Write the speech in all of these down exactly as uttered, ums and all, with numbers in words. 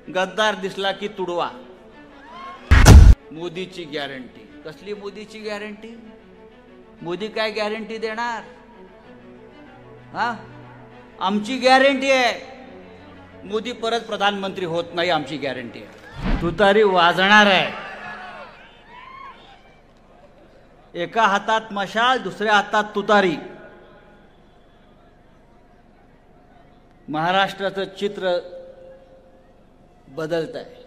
गद्दार दिसला की तुडवा. मोदीची गॅरंटी. कसली मोदीची गॅरंटी? मोदी काय गॅरंटी देणार? हा, आमची गॅरंटी आहे मोदी परत प्रधानमंत्री होत नाही, आमची गॅरंटी आहे. तुतारी वाजणार आहे. एका हातात मशाल, दुसऱ्या हातात तुतारी. महाराष्ट्राचं चित्र बदलत आहे.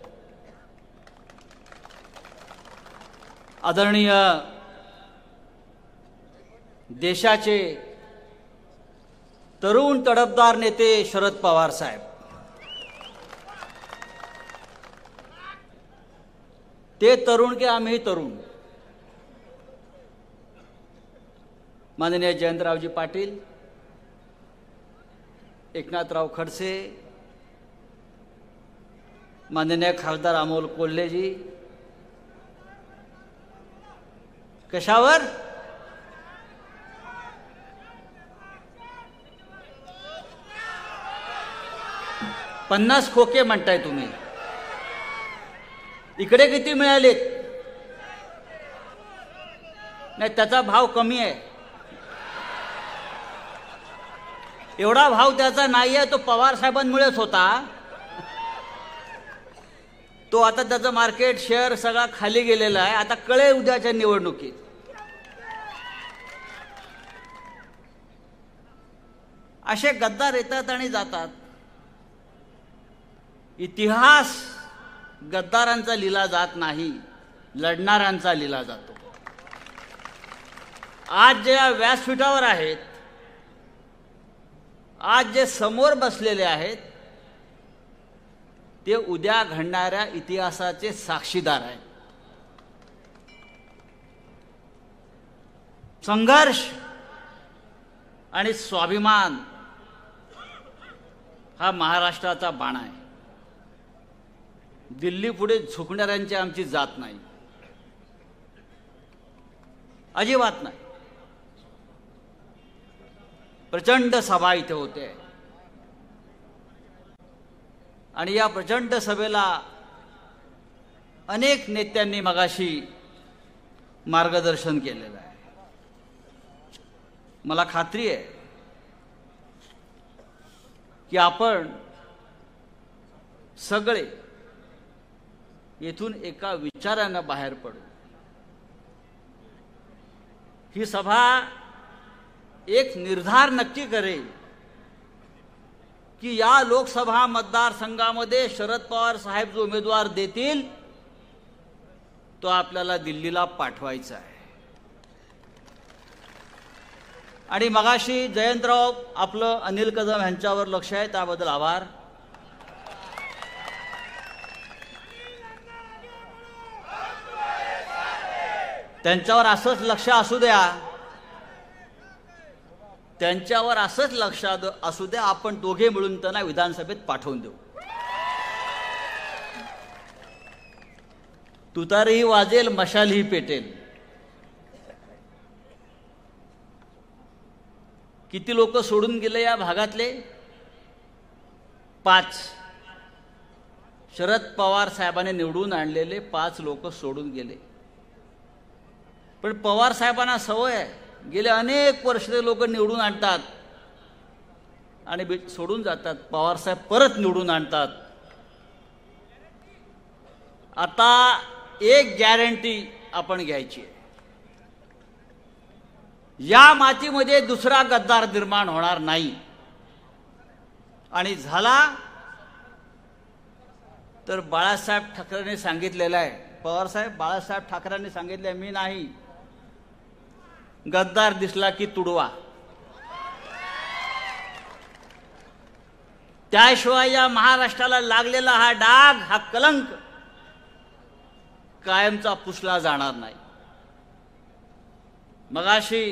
आदरणीय देशाचे तरुण तडफदार नेते शरद पवार साहेब, ते तरुण की आम्ही तरुण. माननीय जयंतरावजी पाटील, एकनाथराव खडसे, माननीय खासदार अमोल कोल्हेजी, कशावर? पन्नास खोके म्हणताय तुम्ही. इकडे किती मिळालेत? नाही, त्याचा भाव कमी आहे. एवढा भाव त्याचा नाही आहे, तो पवार साहेबांमुळेच होता. तो आता त्याचं मार्केट शेअर सगळा खाली गेलेला आहे. आता कळे उद्याच्या निवडणुकीत. असे गद्दार येतात आणि जातात. इतिहास गद्दारांचा लिहिला जात नाही, लढणाऱ्यांचा लिहिला जातो. आज जे या व्यासपीठावर आहेत, आज जे समोर बसलेले आहेत, ते उद्या घडणाऱ्या इतिहासाचे साक्षीदार आहेत. संघर्ष आणि स्वाभिमान हा महाराष्ट्राचा बाणा आहे. दिल्ली पुढे झुकणाऱ्यांची आमची जात नाही, अजिबात नाही. प्रचंड सभा इथे होते आणि या प्रचंड सभेला अनेक नेत्यांनी मगाशी मार्गदर्शन केलेलं आहे. मला खात्री आहे की आपण सगळे येथून एका विचारानं बाहेर पडू. ही सभा एक निर्धार नक्की करेल की या लोकसभा मतदारसंघामध्ये शरद पवार साहेब जो उमेदवार देतील तो आपल्याला दिल्लीला पाठवायचा आहे. आणि मगाशी जयंतराव आपलं अनिल कदम यांच्यावर लक्ष आहे, त्याबद्दल आभार. त्यांच्यावर असंच लक्ष असू द्या, त्यांच्यावर असंच लक्ष असू द्या. आपण दोघे मिळून त्यांना विधानसभेत पाठवून देऊ. तुतारीही वाजेल, मशालही पेटेल. किती लोक सोडून गेले या भागातले? पाच. शरद पवार साहेबांनी निवडून आणलेले पाच लोक सोडून गेले. पण पवार साहेबांना सवय आहे, गेले अनेक वर्ष ते लोक निवडून आणतात आणि सोडून जातात. पवार साहेब परत निवडून आणतात. आता एक गॅरंटी आपण घ्यायची आहे, या मातीमध्ये दुसरा गद्दार निर्माण होणार नाही. आणि झाला तर बाळासाहेब ठाकरेंनी सांगितलेलं आहे, पवार साहेब बाळासाहेब ठाकरेंनी सांगितले, मी नाही, गद्दार दिसला की तुडवा. त्याशिवाय या महाराष्ट्राला लागलेला हा डाग, हा कलंक कायमचा पुसला जाणार नाही. मगाशी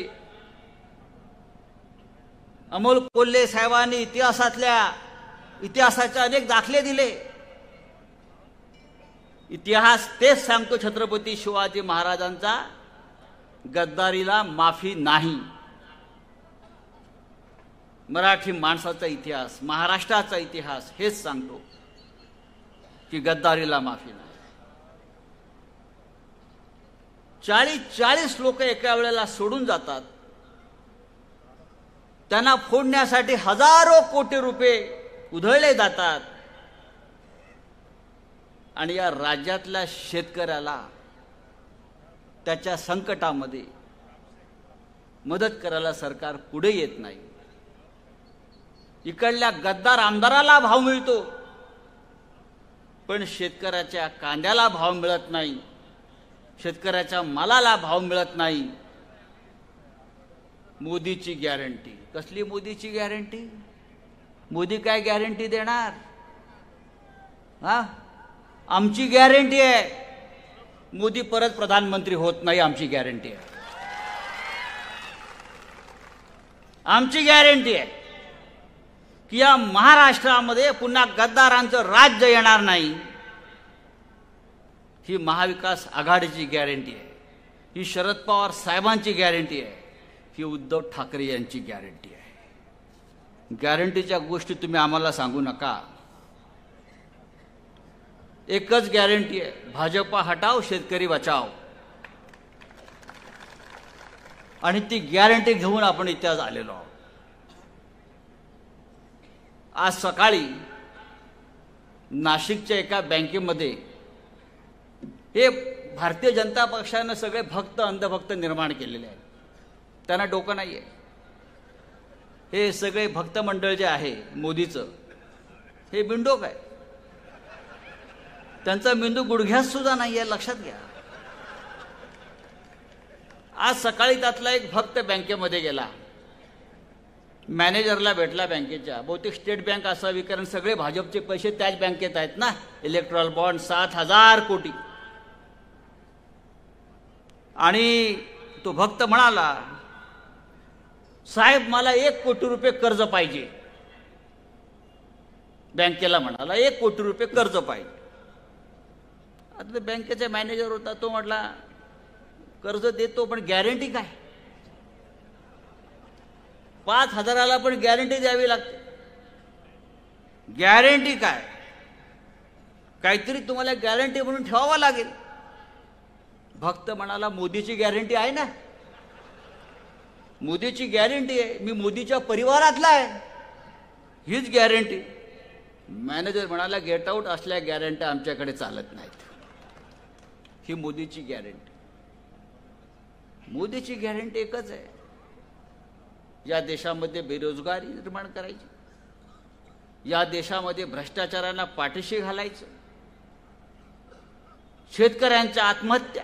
अमोल कोल्हे साहेबांनी इतिहासातल्या इतिहासाचे अनेक दाखले दिले. इतिहास तेच सांगतो छत्रपती शिवाजी महाराजांचा, गद्दारीला माफी नाही. मराठी माणसाचा इतिहास, महाराष्ट्राचा इतिहास हेच सांगतो. की गद्दारीला माफी नाही. चाळीस चाळीस लोक एका वेळेला सोडून जातात. त्यांना फोडण्यासाठी हजारो कोटी रुपये उधळले जातात आणि या राज्यातल्या शेतकऱ्याला त्याच्या संकटामध्ये मदत करायला सरकार पुढे येत नाही. इकडल्या गद्दार आमदाराला भाव मिळतो, पण शेतकऱ्याच्या कांद्याला भाव मिळत नाही, शेतकऱ्याच्या मालाला भाव मिळत नाही. मोदीची गॅरंटी. कसली मोदीची गॅरंटी? मोदी काय गॅरंटी देणार? हा, आमची गॅरंटी आहे मोदी परत प्रधानमंत्री होत नाही. आमची गॅरंटी आहे. आमची गॅरंटी आहे की या महाराष्ट्रामध्ये पुन्हा गद्दारांचं राज्य येणार नाही. ही महाविकास आघाडीची गॅरंटी आहे. ही शरद पवार साहेबांची गॅरंटी आहे. ही उद्धव ठाकरे यांची गॅरंटी आहे. गॅरंटीच्या गोष्टी तुम्ही आम्हाला सांगू नका. एकच गॅरंटी आहे, भाजपा हटाव शेतकरी बचाव. आणि ती गॅरंटी घेऊन आपण इथे आज आलेलो आहोत. आज सकाळी नाशिकच्या एका बँकेमध्ये हे भारतीय जनता पक्षानं सगळे भक्त अंधभक्त निर्माण केलेले आहेत. त्यांना डोकं नाही आहे. हे सगळे भक्त मंडळ जे आहे मोदीचं, हे बिंडोक आहे. त्यांचा मेंदू गुडघ्यात सुद्धा नाही आहे, लक्षात घ्या. आज सकाळी त्यातला एक भक्त बँकेमध्ये गेला, मॅनेजरला भेटला बँकेच्या. बहुतेक स्टेट बँक असावी, कारण सगळे भाजपचे पैसे त्याच बँकेत आहेत ना. इलेक्ट्रॉल बॉन्ड सात हजार कोटी. आणि तो भक्त म्हणाला, साहेब मला एक कोटी रुपये कर्ज पाहिजे. बँकेला म्हणाला एक कोटी रुपये कर्ज पाहिजे. आता तो बँकेचा मॅनेजर होता, तो म्हटला कर्ज देतो, पण गॅरंटी काय? पाच हजाराला पण गॅरंटी द्यावी लागते. गॅरंटी काय? काहीतरी तुम्हाला गॅरंटी म्हणून ठेवावं लागेल. भक्त म्हणाला मोदीची गॅरंटी आहे ना, मोदीची गॅरंटी आहे, मी मोदीच्या परिवारातला आहे, हीच गॅरंटी. मॅनेजर म्हणाला गेट आउट, असल्या गॅरंट्या आमच्याकडे चालत नाहीत. ही मोदीची गॅरंटी. मोदीची गॅरंटी एकच आहे, या देशामध्ये बेरोजगारी निर्माण करायची, या देशामध्ये भ्रष्टाचारांना पाठीशी घालायचं, शेतकऱ्यांच्या आत्महत्या,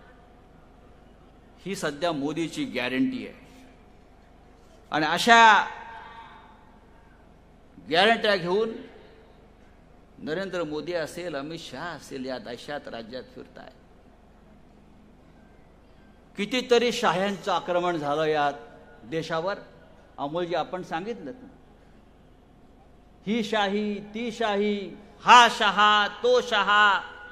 ही सध्या मोदीची गॅरंटी आहे. आणि अशा गॅरंट्या घेऊन नरेंद्र मोदी असेल, अमित शहा असेल, या देशात राज्यात फिरताय. कितीतरी शाह्यांचं आक्रमण झालं या देशावर. अमोलजी आपण सांगितलं, ही शाही ती शाही, हा शहा तो शहा,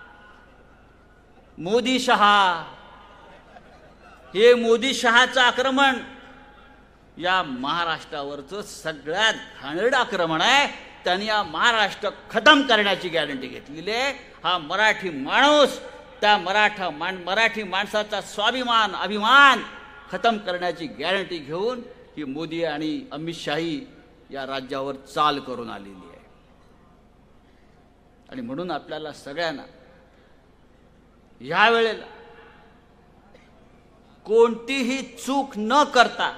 मोदी शहा. हे मोदी शहाचं आक्रमण या महाराष्ट्रावरचं सगळ्यात घाणेरडं आक्रमण आहे. त्यांनी या महाराष्ट्र खतम करण्याची गॅरंटी घेतलेली आहे. हा मराठी माणूस, त्या मराठा मान मराठी माणसाचा स्वाभिमान अभिमान खतम करण्याची गॅरंटी घेऊन ही मोदी आणि अमित शाही या राज्यावर चाल करून आलेली आहे. आणि म्हणून आपल्याला सगळ्यांना या वेळेला कोणतीही चूक न करता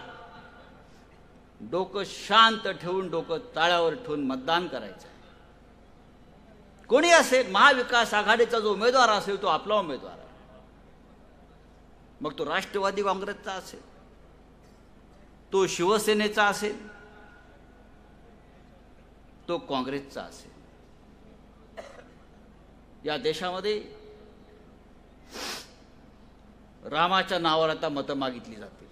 डोकं शांत ठेवून, डोकं ताळ्यावर ठेवून मतदान करायचं. कोणी असेल, महाविकास आघाडीचा जो उमेदवार असेल तो आपला उमेदवार आहे. मग तो राष्ट्रवादी काँग्रेसचा असेल, तो शिवसेनेचा असेल, तो काँग्रेसचा असेल. या देशामध्ये रामाच्या नावावर आता मतं मागितली जाते.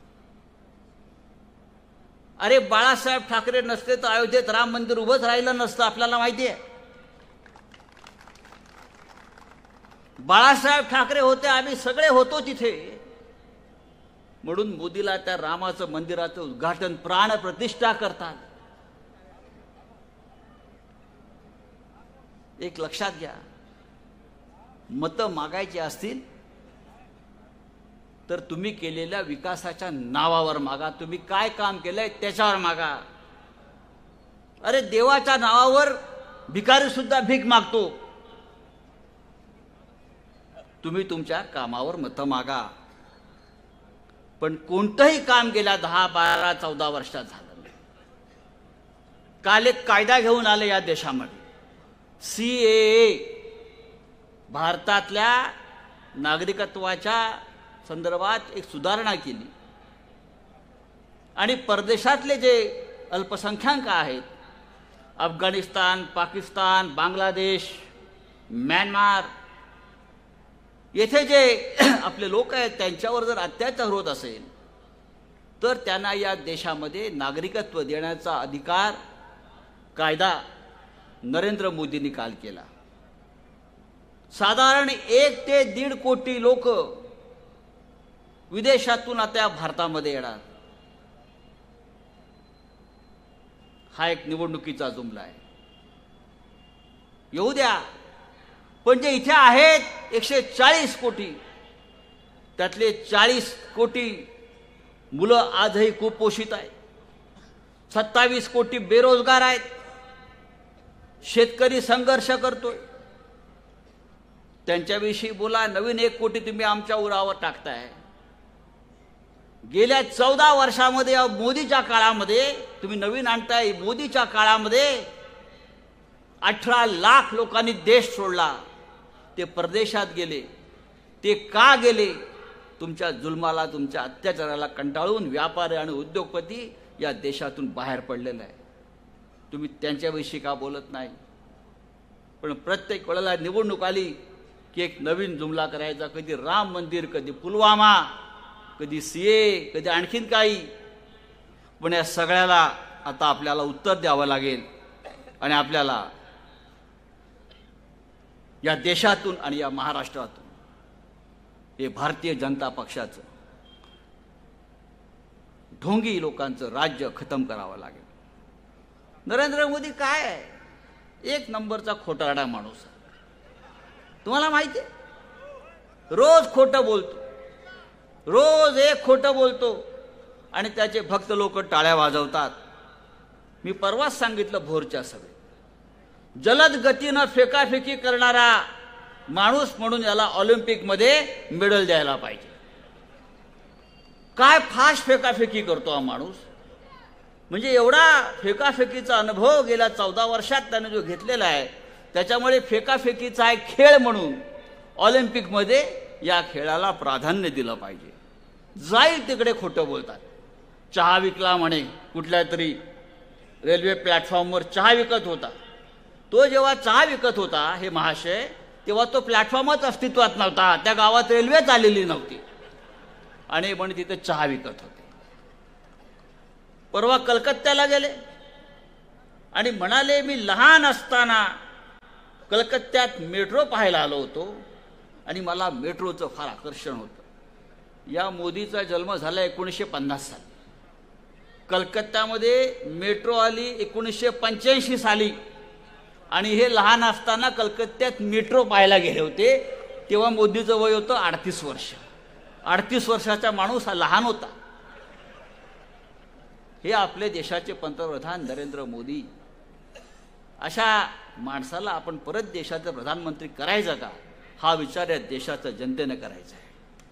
अरे बाळासाहेब ठाकरे नसते तर अयोध्येत राम मंदिर उभंच राहिलं नसतं, आपल्याला माहिती आहे. बाळासाहेब ठाकरे होते, आम्ही सगळे होतो तिथे, म्हणून मोदीला त्या रामाचं मंदिराचं उद्घाटन प्राण प्रतिष्ठा करतात. एक लक्षात घ्या, मतं मागायची असतील तर तुम्ही केलेल्या विकासाच्या नावावर मागा. तुम्ही काय काम केलंय त्याच्यावर मागा. अरे देवाच्या नावावर भिकारी सुद्धा भीक मागतो. तुम्ही तुमच्या कामावर मतं मागा. पण कोणतंही काम गेल्या दहा बारा चौदा वर्षात झालं नाही. काल एक कायदा घेऊन आले या देशामध्ये, सी ए ए, भारतातल्या नागरिकत्वाच्या संदर्भात एक सुधारणा केली आणि परदेशातले जे अल्पसंख्याक आहेत, अफगाणिस्तान, पाकिस्तान, बांगलादेश, म्यानमार, येथे जे आपले लोक आहेत त्यांच्यावर जर अत्याचार होत असेल तर त्यांना या देशामध्ये नागरिकत्व देण्याचा अधिकार कायदा नरेंद्र मोदींनी काल केला. साधारण एक ते दीड कोटी लोक विदेशातून आता भारतामध्ये येणार. हा एक निवडणुकीचा जुमला आहे. येऊ द्या. पण जे इथे आहेत एकशे चाळीस कोटी, त्यातले चाळीस कोटी मुलं आजही कुपोषित आहेत. सत्तावीस कोटी बेरोजगार आहेत. शेतकरी संघर्ष करतोय. त्यांच्याविषयी बोला. नवीन एक कोटी तुम्ही आमच्या उरावर टाकताय. गेल्या चौदा वर्षामध्ये या मोदीच्या काळामध्ये तुम्ही नवीन आणताय. मोदीच्या काळामध्ये अठरा लाख लोकांनी देश सोडला. ते परदेशात गेले. ते का गेले? तुमच्या जुलमाला, तुमच्या अत्याचाराला कंटाळून व्यापारी आणि उद्योगपती या देशातून बाहेर पडलेला आहे. तुम्ही त्यांच्याविषयी का बोलत नाही? पण प्रत्येक वेळेला निवडणूक आली की एक नवीन जुमला करायचा. कधी राम मंदिर, कधी पुलवामा, कधी सीए, कधी आणखीन काही. पण या सगळ्याला आता आपल्याला उत्तर द्यावं लागेल आणि आपल्याला या देशातून आणि या महाराष्ट्रातून हे भारतीय जनता पक्षाचं ढोंगी लोकांचं राज्य खतम करावं लागेल. नरेंद्र मोदी काय आहे? एक नंबरचा खोटारडा माणूस. तुम्हाला माहिती आहे, रोज खोटं बोलतो. रोज एक खोटं बोलतो आणि त्याचे भक्त लोक टाळ्या वाजवतात. मी परवाच सांगितलं भोरच्या सभेत, जलद गतीनं फेकाफेकी करणारा माणूस म्हणून याला ऑलिम्पिकमध्ये मेडल द्यायला पाहिजे. काय फास्ट फेकाफेकी करतो हा माणूस. म्हणजे एवढा फेकाफेकीचा अनुभव गेल्या चौदा वर्षात त्याने जो घेतलेला आहे, त्याच्यामुळे फेकाफेकीचा एक खेळ म्हणून ऑलिम्पिकमध्ये या खेळाला प्राधान्य दिलं पाहिजे. जाईल तिकडे खोटं बोलतात. चहा विकला म्हणे, कुठल्या तरी रेल्वे प्लॅटफॉर्मवर चहा विकत होता. तो जेव्हा चहा विकत होता हे महाशय, तेव्हा तो प्लॅटफॉर्मच अस्तित्वात नव्हता. त्या गावात रेल्वेच आलेली नव्हती आणि म्हणे तिथे चहा विकत होते. परवा कलकत्त्याला गेले आणि म्हणाले, मी लहान असताना कलकत्त्यात मेट्रो पाहायला आलो होतो आणि मला मेट्रोचं फार आकर्षण होतं. या मोदीचा जन्म झाला एकोणीसशे पन्नास साली. कलकत्त्यामध्ये मेट्रो आली एकोणीसशे पंच्याऐंशी साली आणि हे लहान असताना कलकत्त्यात मेट्रो पाहायला गेले होते. तेव्हा मोदीचं वय होतं अडतीस वर्ष. अडतीस वर्षाचा माणूस हा लहान होता. हे आपले देशाचे पंतप्रधान नरेंद्र मोदी. अशा माणसाला आपण परत देशाचे प्रधानमंत्री करायचं का? हा विचार या देशाच्या जनतेने करायचा आहे.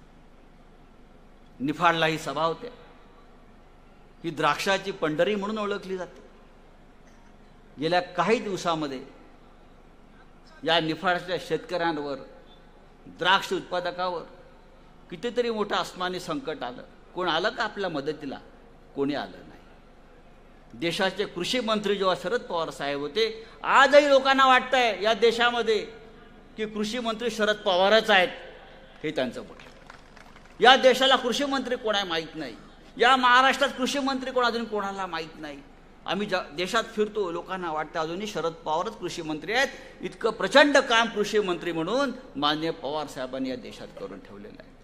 निफाडला ही सभा होते. ही द्राक्षाची पंढरी म्हणून ओळखली जाते. गेल्या काही दिवसामध्ये या निफाडच्या शेतकऱ्यांवर, द्राक्ष उत्पादकावर कितीतरी मोठं आसमानी संकट आलं. कोण आलं का आपल्या मदतीला? कोणी आलं नाही. देशाचे कृषी मंत्री जेव्हा शरद पवार साहेब होते, आजही लोकांना वाटतंय या देशामध्ये की कृषी मंत्री शरद पवारच आहेत. हे त्यांचं मत. या देशाला कृषी मंत्री कोण आहे माहीत नाही. या महाराष्ट्रात कृषी मंत्री कोण अजून कोणाला माहीत नाही. आम्ही ज्या देशात फिरतो लोकांना वाटतं अजूनही शरद पवारच कृषी मंत्री आहेत. इतकं प्रचंड काम कृषी मंत्री म्हणून माननीय पवार साहेबांनी या देशात करून ठेवलेलं आहे.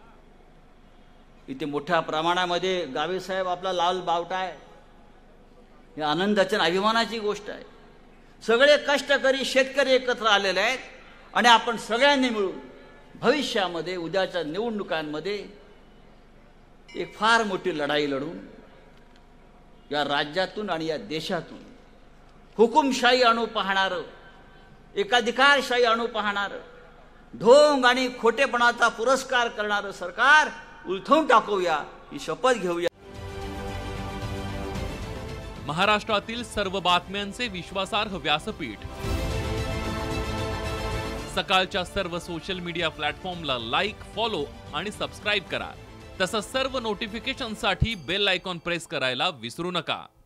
इथे मोठ्या प्रमाणामध्ये गावी साहेब आपला लाल बावटा आहे. ही आनंदाची आणि अभिमानाची गोष्ट आहे. सगळे कष्टकरी शेतकरी एकत्र आलेले आहेत आणि आपण सगळ्यांनी मिळून भविष्यामध्ये उद्याच्या निवडणुकांमध्ये एक फार मोठी लढाई लढून या राज्यातून आणि या देशातून हुकुमशाही आणू पाहणारं, एकाधिकारशाही आणू पाहणारं, ढोंग आणि खोटेपणाचा पुरस्कार करणारं सरकार उलथवून टाकूया, ही शपथ घेऊया. महाराष्ट्रातील सर्व बातम्यांचे विश्वासार्ह व्यासपीठ सकाळच्या सर्व सोशल मीडिया प्लॅटफॉर्मला लाईक, फॉलो आणि सबस्क्राईब करा. तसंच सर्व नोटिफिकेशनसाठी बेल आयकॉन प्रेस करायला विसरू नका.